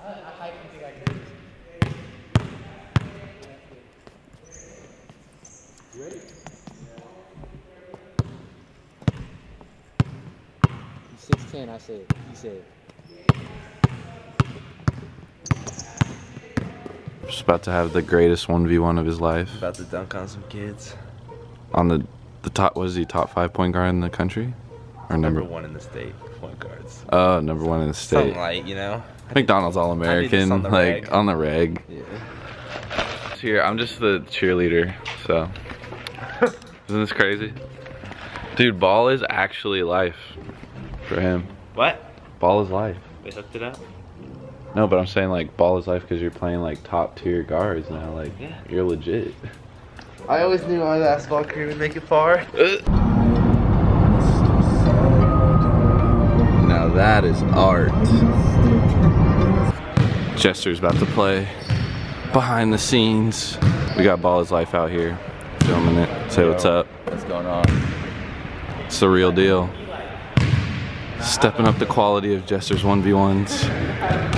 Ready? He's 6'10", I said. He said. Just about to have the greatest 1v1 of his life. About to dunk on some kids. On the top, what is he, top 5 point guard in the country? Or number 1 in the state, point guards. Oh, number 1 in the state. Something light, you know? McDonald's All-American, on the like, reg. on the reg. Yeah. Here, I'm just the cheerleader, so. Isn't this crazy? Dude, ball is actually life for him. What? Ball is life. They hooked it up? No, but I'm saying like ball is life because you're playing like top tier guards now. Like, yeah. You're legit. I always knew my basketball career would make it far. Now that is art. Jester's about to play behind the scenes. We got Ball is Life out here filming it. Say what's up. What's going on? It's the real deal. Stepping up the quality of Jester's 1v1s.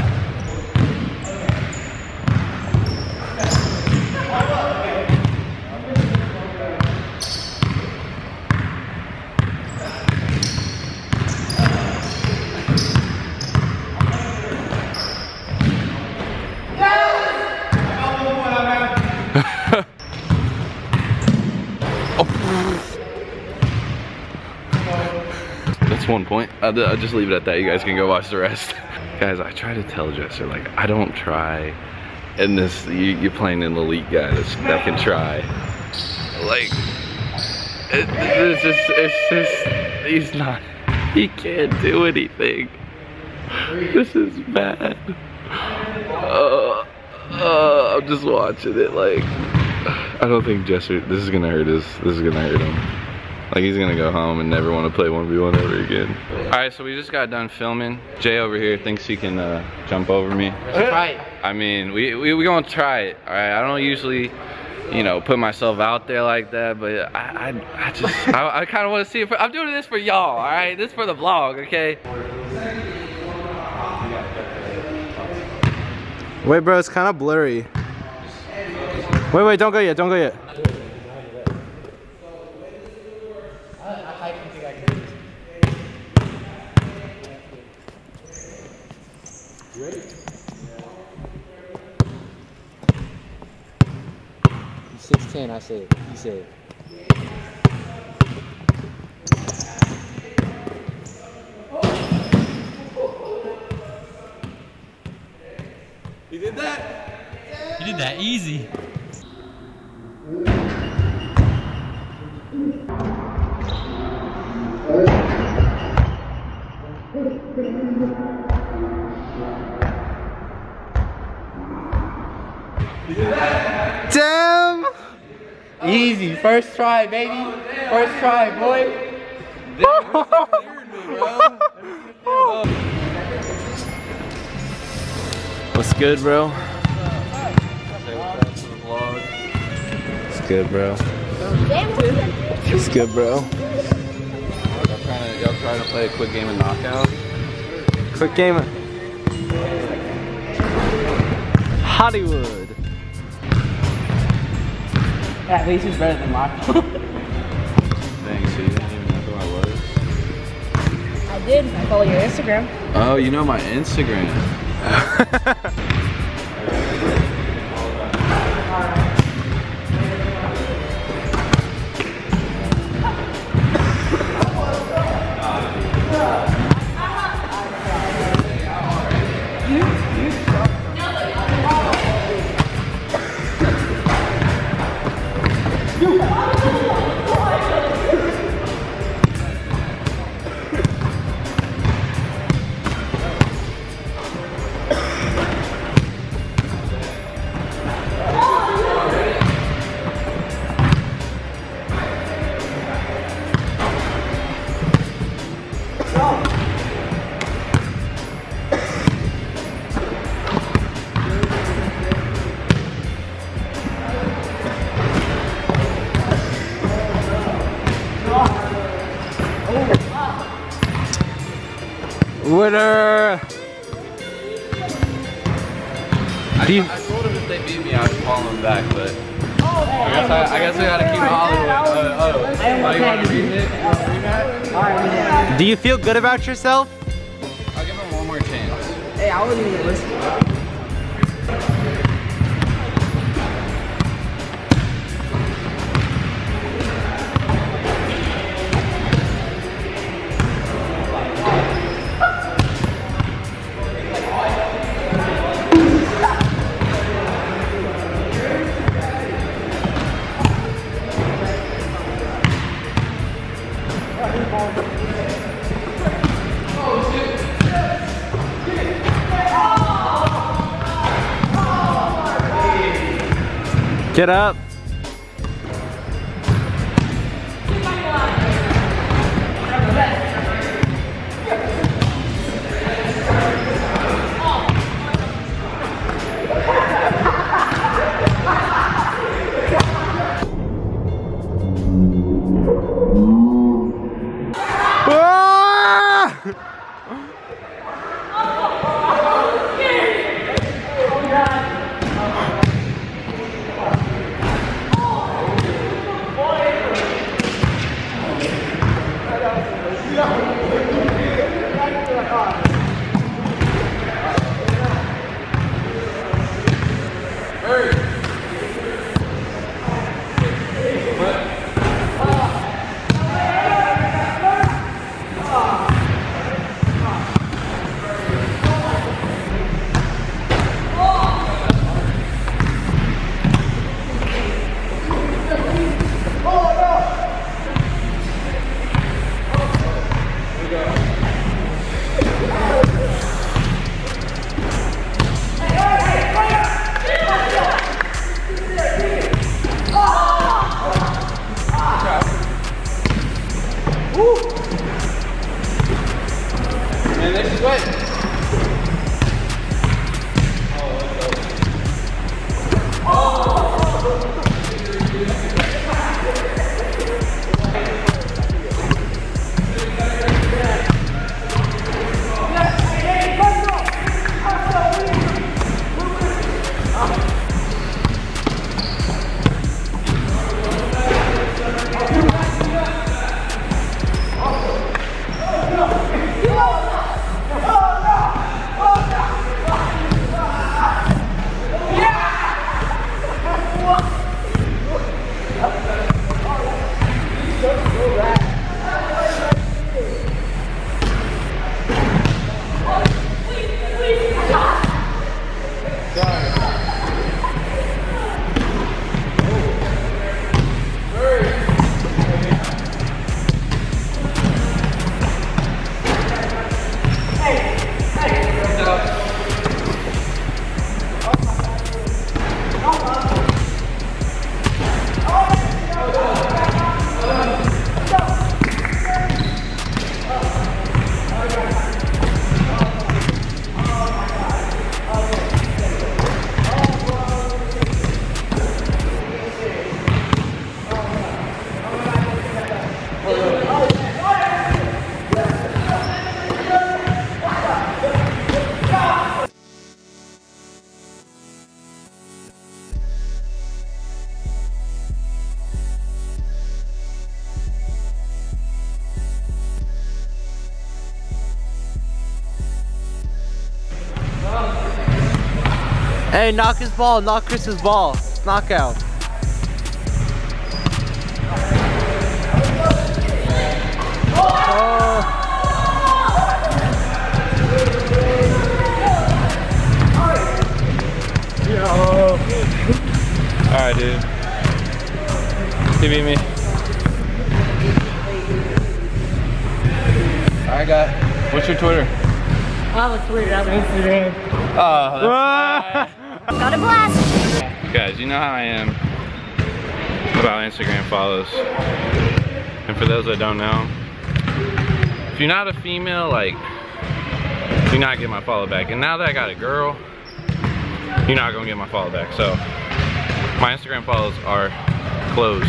That's 1 point. I'll just leave it at that. You guys can go watch the rest. Guys, I try to tell Jester, like, I don't try. And this, you're playing an elite guy that can try. Like, it's just, he's not, he can't do anything. This is bad. I'm just watching it, like, I don't think Jester, this is gonna hurt him. Like, he's gonna go home and never want to play 1v1 ever again. Alright, so we just got done filming. Jay over here thinks he can jump over me. Try it. I mean, we gonna try it, alright? I don't usually, you know, put myself out there like that, but I kind of want to see it. I'm doing this for y'all, alright? This is for the vlog, okay? Wait, bro, it's kind of blurry. Wait, don't go yet, don't go yet. Ready? He's 6'10", I said. He said. You did that? You did that easy. Damn! Easy. First try, baby. First try, boy. What's good, bro? It's good, bro. It's good, bro. Y'all trying to play a quick game of knockout? Quick game. Hollywood. At least it's better than mine. Dang, so you didn't even know who I was? I did. I follow your Instagram. Oh, you know my Instagram. Winner! I told him if they beat me, I'd follow them back, but I guess I gotta keep Hollywood. You want to rematch? Do you feel good about yourself? I'll give him one more chance. Hey, I wasn't even listening. Get up. Hey, knock his ball, knock Chris's ball. Knockout. Alright, dude. He beat me. Alright, guy. What's your Twitter? I have a Twitter, I have Instagram. Oh, Got a blast. guys, you know how I am about Instagram follows. And for those that don't know, if you're not a female, like, you're not getting my follow back. And now that I got a girl, you're not gonna get my follow back. So my Instagram follows are closed.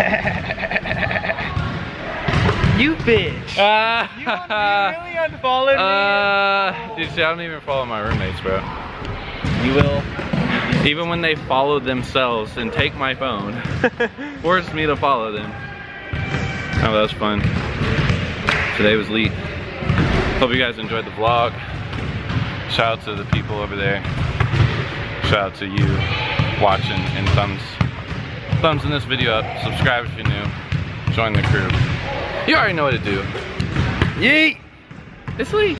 You bitch. You really unfollowed me? Dude, see, I don't even follow my roommates, bro. You will. Even when they follow themselves and take my phone, forced me to follow them. Oh, that was fun. Today was lit. Hope you guys enjoyed the vlog. Shout out to the people over there. Shout out to you watching, and thumbs in this video up. Subscribe if you're new. Join the crew. You already know what to do. Yeet! It's lit.